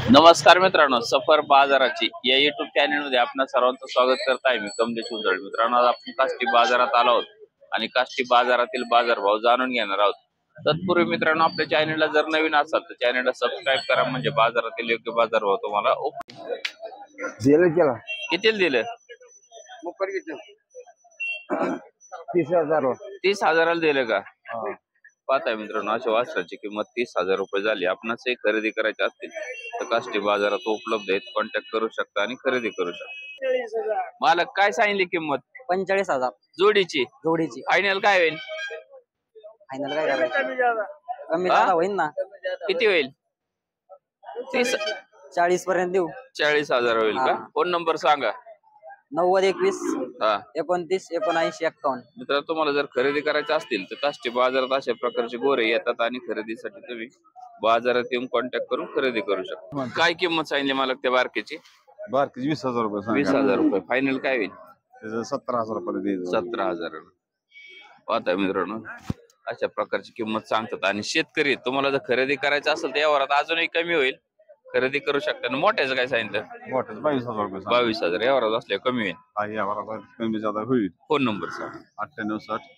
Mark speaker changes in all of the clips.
Speaker 1: नमस्कार मित्रांनो, सफर बाजाराची या युट्यूब चॅनल मध्ये आपणा सर्वांचं स्वागत करत आहे. मी कमलेश उंजळ. मित्रांनो, आज आपण काष्टी बाजारात आलो आहोत आणि काष्टी बाजारातील बाजारभाव जाणून घेणार आहोत. तत्पूर्वी मित्रांनो, आपल्या चॅनलला जर नवीन असाल तर चॅनलला सबस्क्राईब करा, म्हणजे बाजारातील योग्य बाजारभाव तुम्हाला किती दिलं. 30,000 दिलं का? पाहताय मित्रांनो, अशा वासराची किंमत 30,000 रुपये झाली. आपणासही खरेदी करायची असतील तर काष्टी बाजारात उपलब्ध आहेत. कॉन्टॅक्ट करू शकता आणि खरेदी करू शकता. मालक काय सांगितली किंमत?
Speaker 2: 45,000
Speaker 1: जोडीची. फायनल काय होईल?
Speaker 2: फायनल काय करायचं? कमी जादा होईल ना.
Speaker 1: किती होईल?
Speaker 2: 40 पर्यंत देऊ.
Speaker 1: 40,000 होईल का? फोन नंबर सांगा.
Speaker 2: 90 21 29 79 51.
Speaker 1: मित्रांनो, तुम्हाला जर खरेदी करायचं असतील तर काष्टी बाजारात अशा प्रकारचे गोरे येतात आणि खरेदीसाठी तुम्ही बाजारात येऊन कॉन्टॅक्ट करून खरेदी करू शकता. काय किंमत सांगितली मालक त्या बारकेची?
Speaker 3: 20,000 रुपये.
Speaker 1: 20,000 रुपये. फायनल काय होईल?
Speaker 3: 17,000 रुपये.
Speaker 1: 17,000. पाहताय मित्रांनो, अशा प्रकारची किंमत सांगतात. आणि शेतकरी तुम्हाला जर खरेदी करायचं असेल तर यावर अजूनही कमी होईल, खरेदी करू शकता. मोठ्याचं काय सांगितलं?
Speaker 3: मोठ्याचं 22,000 रुपये.
Speaker 1: 22,000 यावर असले कमी होईल.
Speaker 3: कमी जादा होईल.
Speaker 1: फोन नंबर सांग.
Speaker 3: 98 60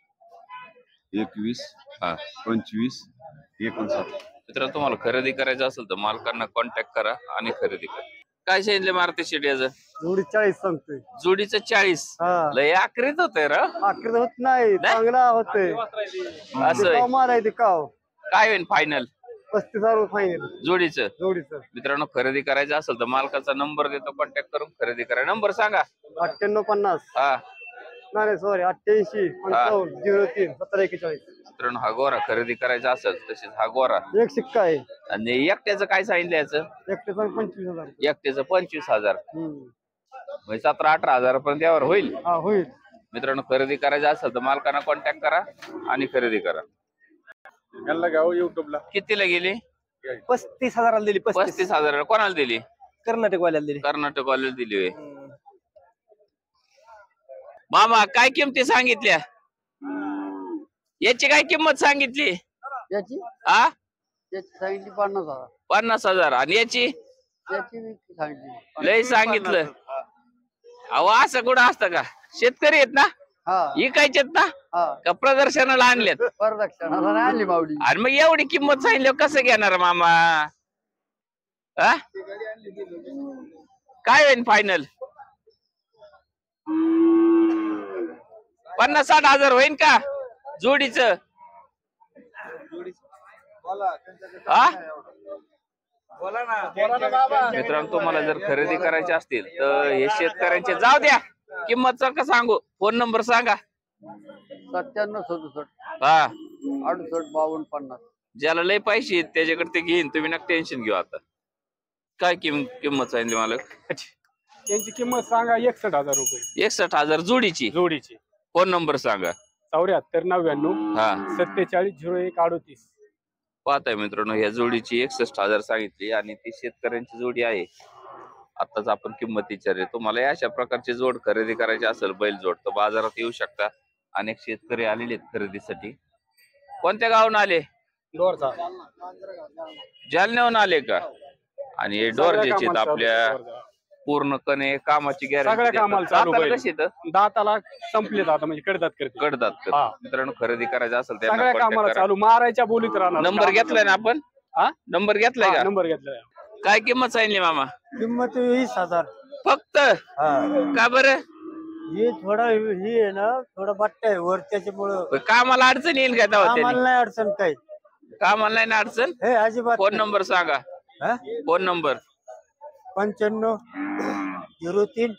Speaker 3: 21 25 59.
Speaker 1: मित्रांनो, तुम्हाला खरेदी करायचं असेल तर मालकांना कॉन्टॅक्ट करा आणि खरेदी करा. काय सांगितलं मारुती शेट याचं?
Speaker 2: जोडी 40 सांगतोय.
Speaker 1: जोडीचं 40. लय आखरीत होतंय रा.
Speaker 2: आखरी होत नाही, चांगला होतोय.
Speaker 1: असं
Speaker 2: मारायचं काव.
Speaker 1: काय होईल फायनल?
Speaker 2: 35,000 फायनल
Speaker 1: जोडीचं.
Speaker 2: मित्रांनो,
Speaker 1: खरेदी करायचं असेल तर मालकाचा नंबर देतो, कॉन्टॅक्ट करून खरेदी करा. नंबर सांगा.
Speaker 2: 98 50 नाही सॉरी 88 55 03 1741.
Speaker 1: मित्रांनो, हा गोरा खरेदी करायचा असेल तसेच हा गोरा
Speaker 2: एक शिक्का आहे.
Speaker 1: आणि एकट्याचं काय सांगितलं याचं?
Speaker 2: एकट्याचं 25,000.
Speaker 1: एकट्याचं 25,000. म्हणजे 17-18,000 पर्यंत यावर होईल.
Speaker 2: होईल.
Speaker 1: मित्रांनो, खरेदी करायचं असेल तर मालकांना कॉन्टॅक्ट करा आणि खरेदी करा.
Speaker 3: युट्यूबला
Speaker 1: कितीला गेली?
Speaker 2: 35,000 दिली.
Speaker 1: 35,000. कोणाला दिली?
Speaker 2: कर्नाटक वाल्याला दिली.
Speaker 1: कर्नाटक वाल्याला दिली होय. मामा, काय किमती सांगितल्या? याची काय किंमत सांगितली?
Speaker 2: याची सांगितली 50,000.
Speaker 1: 50,000. आणि याची
Speaker 2: सांगितली
Speaker 1: लय सांगितलं. अहो, असं कुठं असतं का? शेतकरी आहेत ना, इकायचेत ना का प्रदर्शनाला आणलेत?
Speaker 2: प्रदर्शनाला आणली मावडी.
Speaker 1: आणि मग एवढी किंमत सांगितली कसं घेणार मामा? काय होईल फायनल? 50-60,000 होईल का जोडीच? मित्रांनो, तुम्हाला जर खरेदी करायची असतील तर हे शेतकऱ्यांचे जाऊ द्या, किंमत का सांगू. फोन नंबर सांगा.
Speaker 2: 97 67 68 52 50.
Speaker 1: ज्याला लय पैसे आहेत त्याच्याकडे ते घेईन, तुम्ही नका टेन्शन घेऊ. आता काय किंमत सांगितली मालक?
Speaker 4: त्यांची किंमत सांगा 61,000 रुपये.
Speaker 1: 61,000 जोडीची. फोन नंबर सांगा.
Speaker 4: 74 99 47 01 38.
Speaker 1: पाहताय मित्रांनो, ह्या जोडीची 61,000 सांगितली आणि ती शेतकऱ्यांची जोडी आहे. आताच आपण किंमत विचारली. तुम्हाला अशा प्रकारची जोड खरेदी करायची असेल, बैल जोड, तर बाजारात येऊ शकता. अनेक शेतकरी आलेले आहेत खरेदीसाठी. कोणत्या गावून आले? जालन्याहून आले का? आणि हे डोरजेचे आपल्या पूर्णपणे कामाची गॅरंटी. कशी
Speaker 4: दाताला संपलेत आता, म्हणजे कडदात.
Speaker 1: मित्रांनो, खरेदी करायचं असेल
Speaker 4: सगळ्या कामाला चालू, मारायच्या बोलीत राहणार.
Speaker 1: नंबर घेतलाय ना आपण? नंबर घेतलाय का?
Speaker 4: नंबर घेतलाय.
Speaker 1: काय किंमत सांगितली मामा?
Speaker 2: किंमत 20,000
Speaker 1: फक्त. का बरं?
Speaker 2: हे थोडा ही आहे ना, थोडा बट्टा आहे वर, त्याच्यामुळं
Speaker 1: कामाला अडचण येईल का?
Speaker 2: कामाला नाही अडचण काही.
Speaker 1: कामाला नाही ना अडचण?
Speaker 2: हे अजिबात.
Speaker 1: फोन नंबर सांगा. Phone number
Speaker 2: 95 03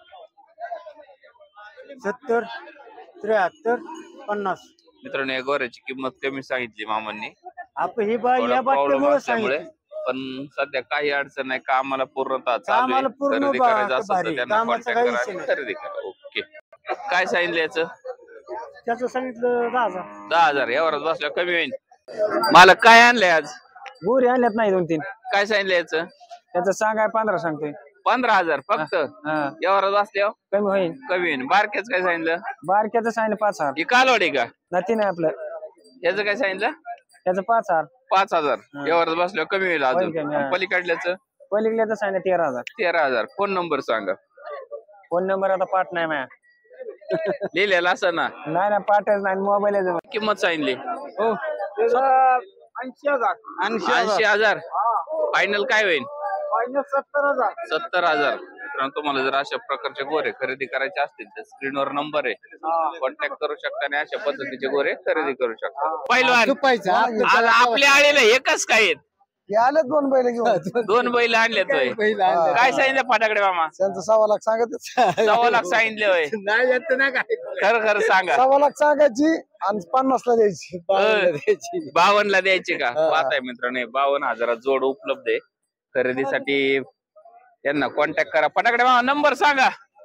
Speaker 2: 70 73 50.
Speaker 1: मित्रांनो, या गोऱ्याची किंमत कमी सांगितली मामांनी.
Speaker 2: आपण ही बाई या बाटल्यामुळे सांगितली.
Speaker 1: पण सध्या काही अडचण नाही, कामाला पूर्णतः
Speaker 2: कामाला पूर्ण
Speaker 1: खरेदी करायचं असेल तर त्यांना
Speaker 2: कामाचं
Speaker 1: कॉन्टॅक्ट
Speaker 2: काही
Speaker 1: करा आणि खरेदी करा. ओके. काय सांगितलं याचं?
Speaker 2: त्याचं सांगितलं 10,000.
Speaker 1: 10,000. यावरच बसल्या कमी होईल. मला काय आणलंय आज?
Speaker 2: गोरी आणल्यात नाही 2-3.
Speaker 1: काय सांगितलं याचं?
Speaker 2: त्याचं सांगाय 15 सांगतोय.
Speaker 1: 15,000 फक्त. यावरच बसल्यावर
Speaker 2: कमी होईल.
Speaker 1: कमी होईल. बारक्याच काय सांगितलं?
Speaker 2: बारक्याचं सांगितलं 5,000.
Speaker 1: ही कालवड आहे का?
Speaker 2: नाही नाही, आपलं
Speaker 1: याचं काय सांगितलं?
Speaker 2: त्याचं 5,000.
Speaker 1: 5,000 व्यवहारात बसल्यावर कमी होईल अजून.
Speaker 2: कमी,
Speaker 1: आणि पलीकडल्याचं
Speaker 2: पलीकडे सांगा 13,000.
Speaker 1: 13,000. फोन नंबर सांगा.
Speaker 2: फोन नंबर आता पाठ नाही माझ्या.
Speaker 1: लिहिलेला असं ना.
Speaker 2: नाही पाठच नाही, मोबाईल
Speaker 1: किंमत सांगितली
Speaker 2: हो 80,000.
Speaker 1: 80,000. फायनल काय होईल?
Speaker 2: 70,000.
Speaker 1: 70,000. मित्रांनो तुम्हाला जर अशा प्रकारचे गोरे खरेदी करायचे असतील तर स्क्रीनवर नंबर आहे, कॉन्टॅक्ट करू शकता आणि अशा पद्धतीचे गोरे खरेदी करू शकता. पहिलवान आज आपल्या आळीला एकच काय आहेत?
Speaker 2: आले 2 बैल घेऊन.
Speaker 1: 2 बैल आणले तोय. काय सांगितलं फाटाकडे मामा?
Speaker 2: त्यांचं 1.25 लाख सांगत.
Speaker 1: 1.25 सांगितले होय. खरं खरं सांगा.
Speaker 2: 1.25 लाख सांगायची आणि 50 ला द्यायची.
Speaker 1: 52 ला द्यायची का? पाहताय मित्रांनो 52,000 जोड उपलब्ध आहे. खरेदीसाठी यांना कॉन्टॅक्ट करा. फटाकडे मामा नंबर सांगा.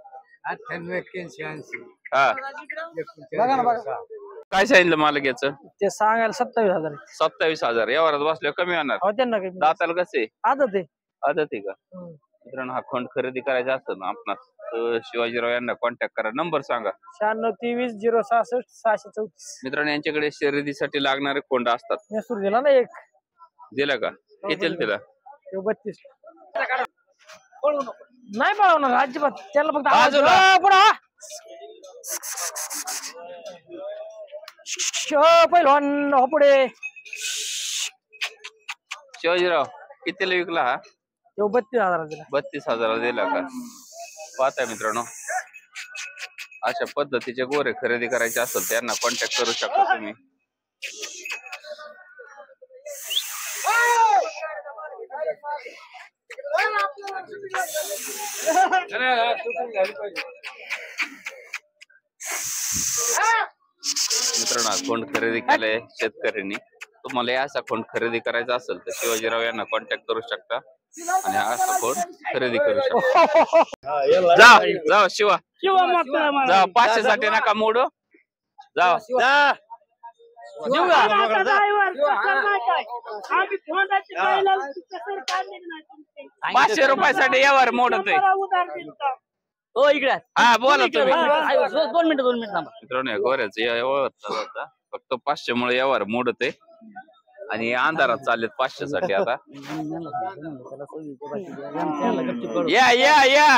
Speaker 2: 98
Speaker 1: हा
Speaker 2: बघा ना बघा.
Speaker 1: काय सांगितलं मालक याचं?
Speaker 2: ते सांगायला 27,000.
Speaker 1: 27,000. व्यवहारात बसल्यावर कमी होणार.
Speaker 2: हो त्यांना काही
Speaker 1: दाताला कसे
Speaker 2: आदत आहे.
Speaker 1: आदत आहे का? मित्रांनो हा खोंड खरेदी करायचा असतो ना आपणास तर शिवाजीराव यांना कॉन्टॅक्ट करा. नंबर सांगा.
Speaker 2: 96 23 066 634.
Speaker 1: मित्रांनो यांच्याकडे शर्यतीसाठी लागणारे खोंड असतात.
Speaker 2: नेसूर दिला ना एक.
Speaker 1: दिला का? कितीला दिला?
Speaker 2: 32. नाही पळवणार अजिबात. त्याला फक्त
Speaker 1: बाजूला.
Speaker 2: पहिलवान हो पुढे.
Speaker 1: शिवाजीराव कितीला विकला हा?
Speaker 2: 32,000 दिला.
Speaker 1: 32,000 दिला का? पाहताय मित्रांनो अशा पद्धतीचे गोरे खरेदी करायचे असेल त्यांना कॉन्टॅक्ट करू शकता तुम्ही. मित्रांनो खोंड खरेदी केलाय शेतकऱ्यांनी. तुम्हाला असा खोंड खरेदी करायचा असेल तर शिवाजीराव यांना कॉन्टॅक्ट करू शकता आणि असा खोंड खरेदी करू शकता. जा शिवा जा. 500 साठी नका मोडू. जा 500 रुपयासाठी यावर मोडत
Speaker 2: हो इकडे.
Speaker 1: हा बोला तुम्ही.
Speaker 2: 2 मिनिटं
Speaker 1: मित्रांनो गोऱ्याचं यावर फक्त 500 मुळे यावर मोडत आहे आणि अंधारात चाललेत 500 साठी. आता या या या.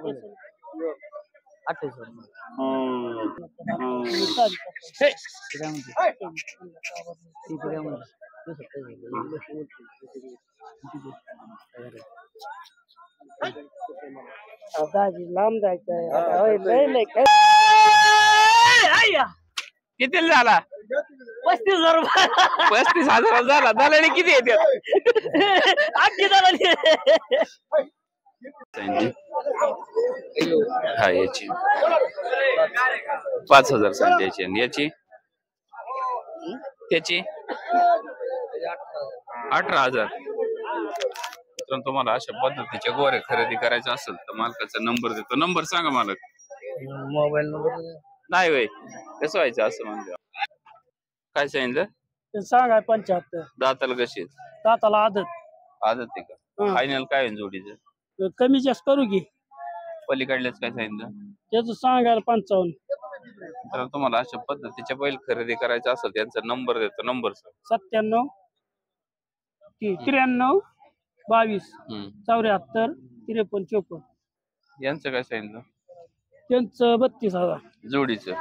Speaker 2: 28 लांब जायचंय.
Speaker 1: कितीला झाला?
Speaker 2: 35,000 रुपये.
Speaker 1: 35,000 झाला. दलाली किती येते? हा याची 5,000 सांगायची आणि याची त्याची 18,000. मित्रांनो तुम्हाला अशा पद्धतीचे गोरे खरेदी करायचे असेल तर मालकाचा नंबर देतो. नंबर सांगा मालक.
Speaker 2: मोबाईल नंबर
Speaker 1: नाही वय कसं व्हायचं असं म्हणजे काय सांगितलं?
Speaker 2: सांगा 75.
Speaker 1: दाताला कशी
Speaker 2: दाताला आदत.
Speaker 1: आदत आहे का? फायनल काय होईल जोडीचं?
Speaker 2: कमी जास्त करू की.
Speaker 1: पलीकडल्याच काय सांगितलं?
Speaker 2: त्याच सांगायला 55.
Speaker 1: तर तुम्हाला अशा पद्धतीच्या बैल खरेदी करायचा असेल त्यांचा नंबर देतो. नंबर सांग.
Speaker 2: 97 93 22 74 53 54.
Speaker 1: यांचं काय सांगितलं?
Speaker 2: त्यांचं 32,000.
Speaker 1: जोडीचं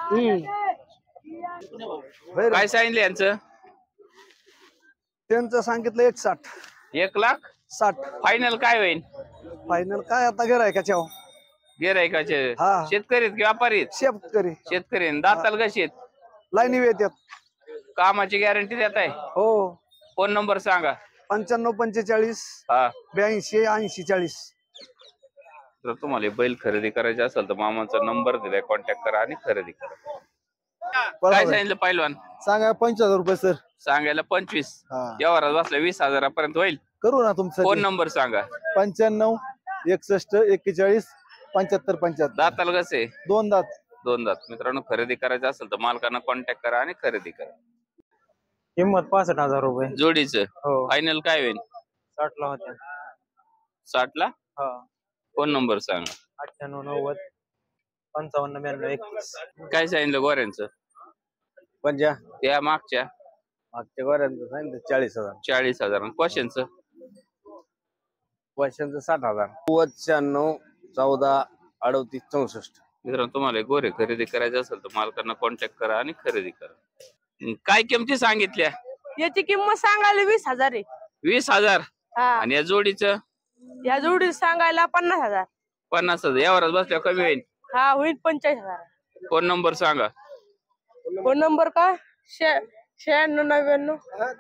Speaker 1: काय सांगितलं यांचं?
Speaker 2: त्यांचं सांगितलं 160.
Speaker 1: 1,60,000. फायनल काय होईल?
Speaker 2: फायनल काय आता गिरायकाच्या
Speaker 1: गिरायकाचे शेतकरी की व्यापारी?
Speaker 2: शेतकरी.
Speaker 1: शेतकरी. दाताल कशी आहेत?
Speaker 2: लाईनी येतात.
Speaker 1: कामाची गॅरंटी देत आहे?
Speaker 2: हो.
Speaker 1: फोन नंबर सांगा.
Speaker 2: 95 45 82 80 40.
Speaker 1: जर तुम्हाला बैल खरेदी करायचे असेल तर मामाचा नंबर दिलाय, कॉन्टॅक्ट करा आणि खरेदी करा. काय सांगितलं पहिलवान?
Speaker 2: सांगा 75,000 रुपये सर.
Speaker 1: सांगायला 25. व्यवहारात बसल्या 20,000 पर्यंत होईल.
Speaker 2: करू ना तुमचं.
Speaker 1: फोन नंबर सांगा.
Speaker 2: 95 61 41 75 75.
Speaker 1: दाताल कसे?
Speaker 2: 2 दात.
Speaker 1: 2 दात. मित्रांनो खरेदी करायचं असेल तर मालकांना कॉन्टॅक्ट करा आणि खरेदी करा.
Speaker 2: किंमत 65,000 रुपये
Speaker 1: जोडीचं
Speaker 2: हो.
Speaker 1: फायनल काय होईल?
Speaker 2: 60 ला होत्या.
Speaker 1: 60 ला? फोन नंबर सांगा.
Speaker 2: 98 90 55 92 21.
Speaker 1: काय सांगितलं गोऱ्यांचं?
Speaker 2: पंजा
Speaker 1: त्या मागच्या
Speaker 2: मागच्या गोऱ्यांचं सांगितलं 40,000.
Speaker 1: 40,000. क्वेश्चनचं
Speaker 2: पैशांचं 60,000. 96 14 38 64.
Speaker 1: मित्रांनो तुम्हाला हे गोरे खरेदी करायचे असेल तर मालकांना कॉन्टॅक्ट करा आणि खरेदी करा. काय किमती सांगितल्या?
Speaker 5: याची किंमत सांगायला 20,000 आहे.
Speaker 1: 20,000.
Speaker 5: हा
Speaker 1: आणि या जोडीचं
Speaker 5: या जोडी सांगायला 50,000.
Speaker 1: 50,000. यावरच बसल्यावर कमी होईल.
Speaker 5: हा होईल 45,000.
Speaker 1: फोन नंबर सांगा.
Speaker 5: फोन नंबर का 96 99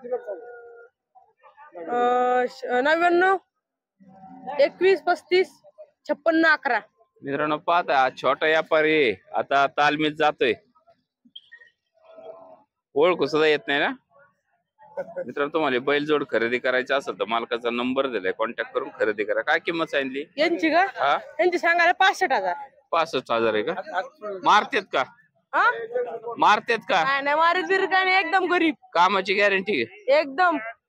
Speaker 5: 99 21 35 56 11.
Speaker 1: मित्रांनो पाहता हा छोटा व्यापारी आहे. आता तालमीत जातोय. ओळखू सुद्धा येत नाही ना. मित्रांनो तुम्हाला बैलजोड खरेदी करायची असेल तर मालकाचा नंबर दिलाय, कॉन्टॅक्ट करून खरेदी करा. काय किंमत सांगितली
Speaker 5: यांची का
Speaker 1: हा?
Speaker 5: यांची सांगायला 65,000.
Speaker 1: 65,000 आहे का? मारतेत का?
Speaker 5: हा
Speaker 1: मारतेत का?
Speaker 5: नाही मारीत बिरीत काय नाही, एकदम गरीब
Speaker 1: कामाची गॅरंटी
Speaker 5: एकदम